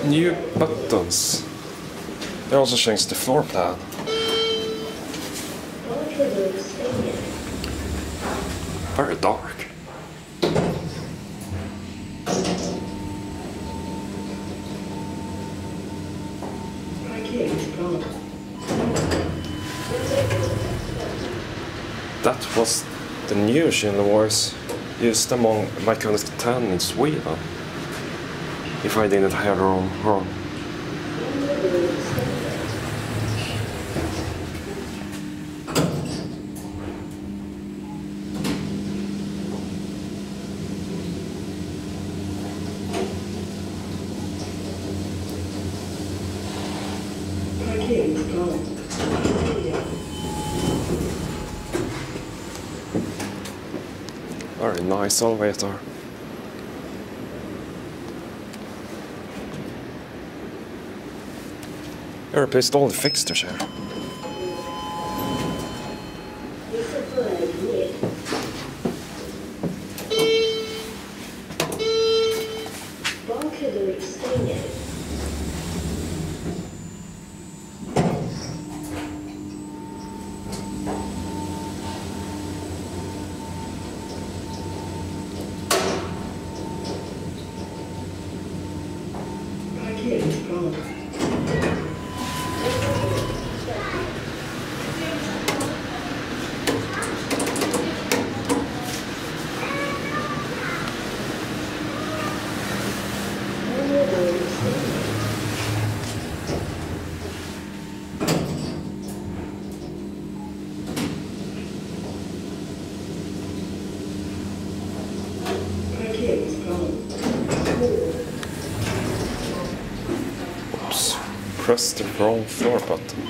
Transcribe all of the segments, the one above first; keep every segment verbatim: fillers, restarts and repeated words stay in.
New buttons. They also changed the floor plan. Very dark. That was the new Shield Wars used among Myconic ten in Sweden. If I didn't hear wrong. wrong. Very nice elevator. I replaced all the fixtures here. Oops, press the wrong floor button.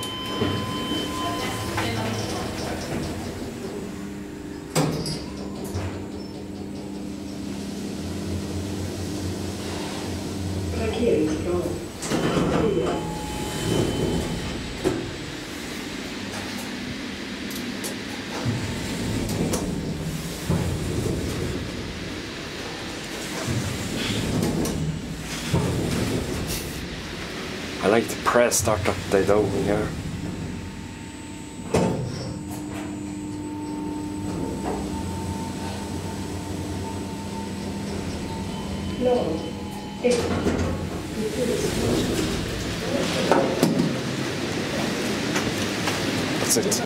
I like the press startup they do here. No. That's it.